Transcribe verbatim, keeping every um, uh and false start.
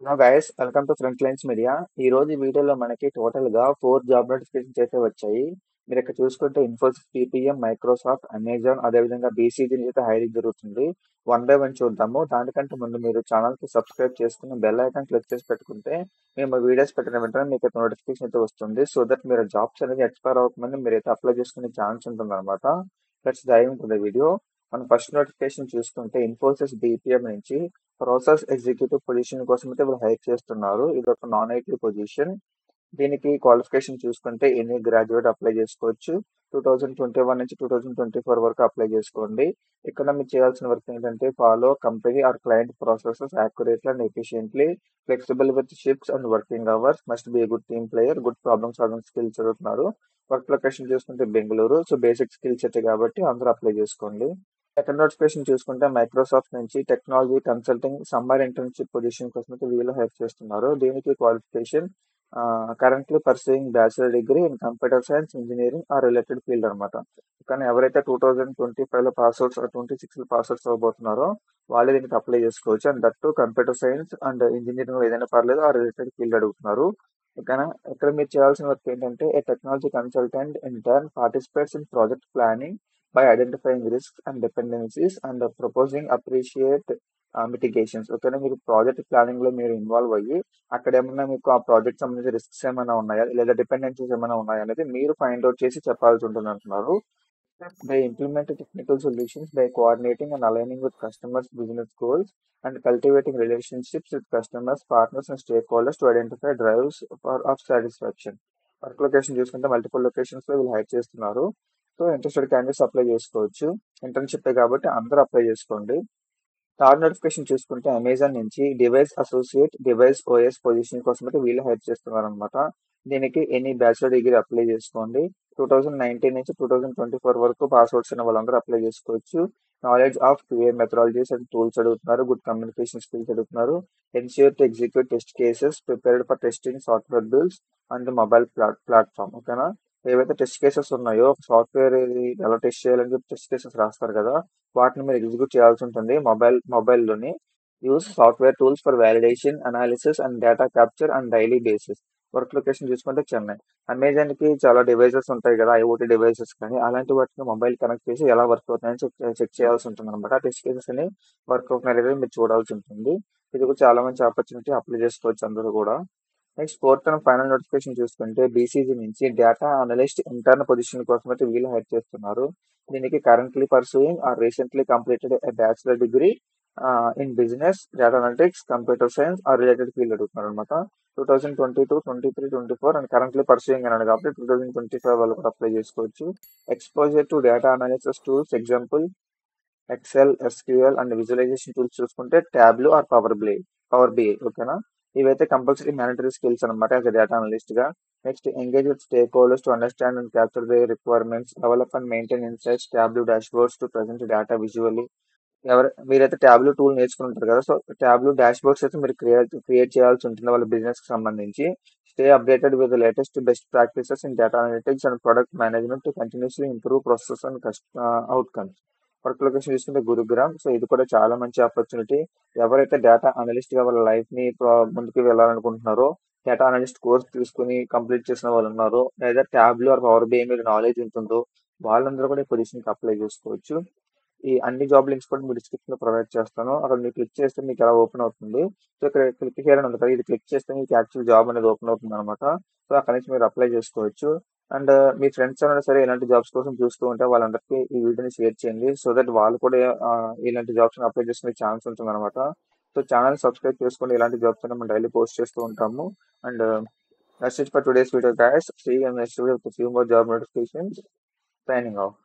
Hello guys, welcome to front lines media. ఈ రోజు ఈ వీడియోలో మనకి టోటల్ గా ఫోర్ జాబ్ నోటిఫికేషన్స్ అయితే వచ్చాయి. మీరు ఇక్కడ చూసుకుంటే ఇన్ఫోసిస్, టీపీఎం, మైక్రోసాఫ్ట్, అమెజాన్, అదేవిధంగా బీసీజీ అయితే హైరింగ్ జరుగుతుంది. వన్ బై వన్ చూద్దాము. దానికంటే ముందు మీరు ఛానల్ కి సబ్స్క్రైబ్ చేసుకుని బెల్ ఐకాన్ క్లిక్ చేసి పెట్టుకుంటే మేము వీడియోస్ పెట్టిన వెంటనే మీకు నోటిఫికేషన్ అయితే వస్తుంది. సో దట్ మీరు జాబ్స్ అనేది ఎక్స్పైర్ అవ్వకముందు మీరు అయితే అప్లై చేసుకునే ఛాన్స్ ఉంటుంది అనమాట. Let's dive into the video. మన ఫస్ట్ నోటిఫికేషన్ చూసుకుంటే ఇన్ఫోసిస్ బీపీఎం నుంచి ప్రాసెస్ ఎగ్జిక్యూటివ్ పొజిషన్ కోసం అయితే వీళ్ళు హైర్ చేస్తున్నారు. ఇది ఒక నాన్ ఐటీ పొజిషన్. దీనికి క్వాలిఫికేషన్ చూసుకుంటే ఎనీ గ్రాడ్యుయేట్ అప్లై చేసుకోవచ్చు. టూ థౌజండ్ ట్వంటీ వన్ నుంచి టూ థౌజండ్ ట్వంటీ ఫోర్ వరకు అప్లై చేసుకోండి. ఇక్కడ మీరు చేయాల్సిన వర్క్ ఏంటంటే follow company are client processes accurately and efficiently, flexible with shifts and working hours, must be good team player, good problem solving skills చదువుతున్నారు. Work location చూసుకుంటే Bengaluru. So basic skills అయితే కాబట్టి అందరూ అప్లై చేసుకోండి. సెకండ్ నోటిఫికేషన్ చూసుకుంటే Microsoft నుంచి technology consulting summer internship position కోసం అయితే వీళ్ళు హెల్ప్ చేస్తున్నారు. దీనికి qualification currently pursuing bachelor degree in computer science, engineering or related field అనమాట. కానీ ఎవరైతే టూ థౌజండ్ ట్వంటీ ఫైవ్ లో పాస్ అవుట్స్ ట్వంటీ సిక్స్ లో పాస్ అవుట్స్ అవ్వబోతున్నారో వాళ్ళు దీనికి అప్లై చేసుకోవచ్చు. And that computer science and engineering ఏదైనా పర్లేదు ఆ రిలేటెడ్ ఫీల్డ్ అడుగుతున్నారు. ఓకేనా. ఇక్కడ మీరు చేయాల్సిన వర్క్ ఏంటంటే a technology consultant intern participates in project planning by identifying risks and dependencies and uh, proposing appreciate uh, mitigations. ఓకేనా. మీరు ప్రాజెక్ట్ ప్లానింగ్ లో మీరు ఇన్వాల్వ్ అయ్యి అక్కడ ఏమన్నా మీకు ఆ ప్రాజెక్ట్ సంబంధించి రిస్క్స్ ఏమైనా ఉన్నాయా లేదా డిపెండెన్సీస్ ఏమైనా ఉన్నాయా అనేది మీరు ఫైండ్ అవుట్ చేసి చెప్పాల్సి ఉంటుంది అంటున్నారు. They implement technical solutions by coordinating and aligning with customers' business goals and cultivating relationships with customers, partners, and stakeholders to identify drives for of satisfaction. Work location చూసుకుంటే multiple locations లో వీళ్ళు hire చేస్తున్నారు. So interested candidates apply చేసుకోవచ్చు. Internship కాబట్టి అందరూ apply చేసుకోండి. Third notification చూసుకుంటే Amazon నుంచి device associate device OS position కోసం అయితే వీళ్ళు హైర్ చేస్తున్నారు అనమాట. దీనికి ఎనీ బ్యాచిలర్ డిగ్రీ అప్లై చేసుకోండి. టూ థౌజండ్ నైన్టీన్ నుంచి టూ థౌజండ్ ట్వంటీ ఫోర్ వరకు పాస్ అవుట్స్ అయిన వాళ్ళందరూ అప్లై చేసుకోవచ్చు. Knowledge of QA methodologies and tools అడుగుతున్నారు. గుడ్ కమ్యూనికేషన్ స్కిల్స్ అడుగుతున్నారు. Ensure to execute test cases prepared for testing software builds and mobile platform. ఓకేనా. ఏవైతే test cases ఉన్నాయో software ఎలా టెస్ట్ చేయాలని చెప్పి టెస్ట్ కేసెస్ రాస్తారు కదా, వాటిని మీరు ఎగ్జిక్యూట్ చేయాల్సి ఉంటుంది మొబైల్ మొబైల్లోని. Use software tools for validation, analysis and data capture and daily basis. Work location చూసుకుంటే చెన్నై. అమెజాన్ కి చాలా డివైసెస్ ఉంటాయి కదా, ఐఓటీ డివైసెస్ కానీ అలాంటి వాటిని మొబైల్ కనెక్ట్ చేసి ఎలా వర్క్ అవుతాయని చెక్ చెక్ చేయాల్సి ఉంటుంది అనమాట. టెస్ట్ కేసెస్ అని వర్క్ అవుతున్నాయి మీరు చూడాల్సి ఉంటుంది. ఇది కూడా చాలా మంచి ఆపర్చునిటీ, అప్లై చేసుకోవచ్చు అందరూ కూడా. Next fourth and final notification చూసుకుంటే బీసీజీ నుంచి డేటా అనలిస్ట్ ఇంటర్న్ పొజిషన్ కోసం అయితే వీళ్ళు హైర్ చేస్తున్నారు. దీనికి currently pursuing or recently completed a bachelor degree in business, data analytics, computer science or related field అడుగుతున్నారు అనమాట. Two thousand twenty two twenty three twenty four and currently pursuing అన్నాడు కాబట్టి two thousand twenty five వాళ్ళు కూడా apply చేసుకోవచ్చు. Exposure to data analysis tools example Excel, SQL and visualization tools చూసుకుంటే Tableau or Power BI Power BI. ఓకేనా. ఇవైతే compulsory mandatory skills అనమాట as data analyst గా. Next engage with stakeholders to understand and capture the requirements, develop and maintain insights, Tableau dashboards to present data visually. ఎవరు మీరైతే ట్యాబ్లు tool నేర్చుకుని ఉంటారు కదా, so ట్యాబ్లు dash boards అయితే మీరు create create చేయాల్సి ఉంటుంది వాళ్ళ బిజినెస్ కి సంబంధించి. Stay updated with latest best practices in data analytics and product management to continuously improve process and outcomes. Work location చూసుకుంటే గురుగ్రామ్. సో ఇది కూడా చాలా మంచి ఆపర్చునిటీ. ఎవరైతే డేటా అనలిస్ట్ గా వాళ్ళ లైఫ్ ని ముందుకు వెళ్ళాలనుకుంటున్నారో, డేటా అనలిస్ట్ కోర్స్ తీసుకుని కంప్లీట్ చేసిన వాళ్ళు ఉన్నారో, లేదా ట్యాబ్లు ఆర్ పవర్ బిఐ మీద నాలెడ్జ్ ఉంటుందో వాళ్ళందరూ కూడా ఈ పొజిషన్ కి అప్లై చేసుకోవచ్చు. ఈ అన్ని జాబ్ లింక్స్ కూడా మీ డిస్క్రిప్షన్ లో ప్రొవైడ్ చేస్తాను. అక్కడ మీరు క్లిక్ చేస్తే మీకు ఎలా ఓపెన్ అవుతుంది. సో ఇక్కడ క్లిక్ చేయాలని ఉంది కదా, ఇది క్లిక్ చేస్తే మీకు యాక్చువల్ జాబ్ అనేది ఓపెన్ అవుతుంది అనమాట. సో అక్కడ నుంచి మీరు అప్లై చేసుకోవచ్చు. అండ్ మీ ఫ్రెండ్స్ అయినా సరే ఇలాంటి జాబ్స్ కోసం చూస్తూ ఉంటే వాళ్ళందరికీ ఈ వీడియోని షేర్ చేయండి. సో దట్ వాళ్ళు కూడా ఆ, ఇలాంటి జాబ్స్ అప్లై చేసుకునే ఛాన్స్ ఉంటుంది అనమాట. సో ఛానల్ సబ్స్క్రైబ్ చేసుకోండి. ఇలాంటి జాబ్స్ మనం డైలీ పోస్ట్ చేస్తూ ఉంటాము. And that's it for today's video guys. See you next video with few more job notifications. Signing of.